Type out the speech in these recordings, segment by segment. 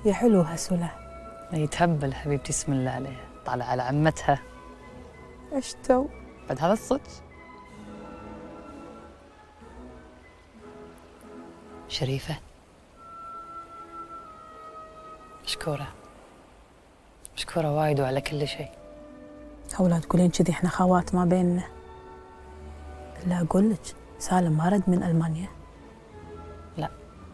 يا حلوها سلا. يتهبل حبيبتي، اسم الله عليها، طالع على عمتها. ايش تو؟ بعد هذا الصدق. شريفة مشكورة، مشكورة وايد وعلى كل شيء. ولا تقولين كذي، احنا خوات ما بيننا. لا اقول لك سالم ما رد من المانيا. لا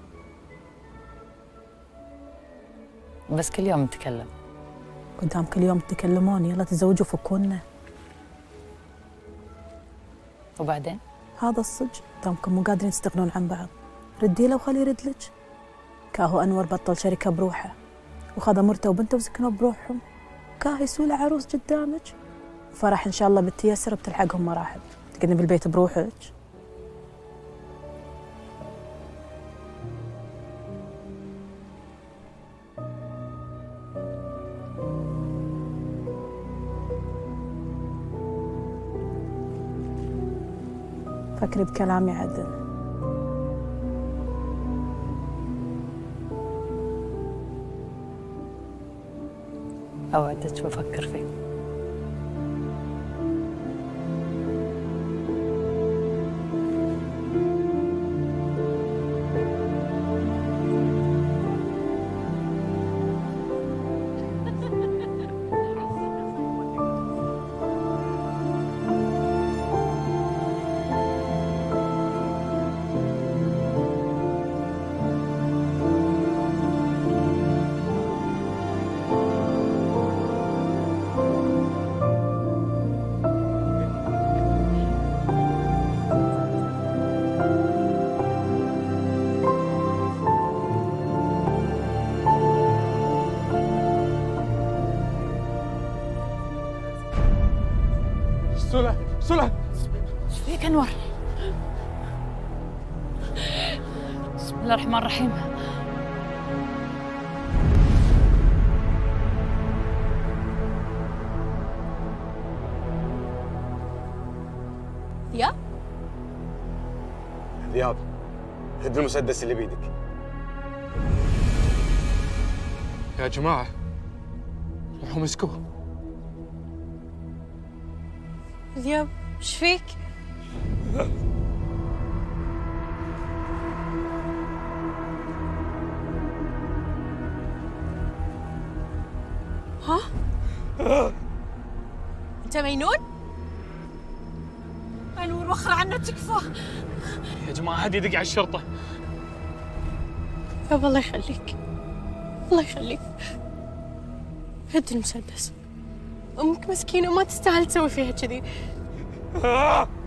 بس كل يوم نتكلم. قدام كل يوم تتكلمون، يلا تزوجوا فكونا. وبعدين؟ هذا الصج، دامكم مو قادرين تستغنون عن بعض، ردي له وخليه يرد لك. كاهو انور بطل شركه بروحه وخذ مرته وبنته وسكنوا بروحهم، كاهو يسوي له عروس قدامك، وفرح ان شاء الله بالتيسر بتلحقهم مراحل، تقعدين بالبيت بروحك. فكري بكلامي عدل. أوعدك بفكر فيه. سلا ايش فيك انور؟ بسم الله الرحمن الرحيم. ذياب؟ ذياب، خذ المسدس اللي بيدك. يا جماعة روحوا مسكوه. ذياب ايش فيك؟ ها؟ انت مجنون؟ انور وخر عنا تكفى. يا جماعة هدي يدق على الشرطة. يابا الله يخليك، الله يخليك، هد المسدس، امك مسكينة وما تستاهل تسوي فيها كذي.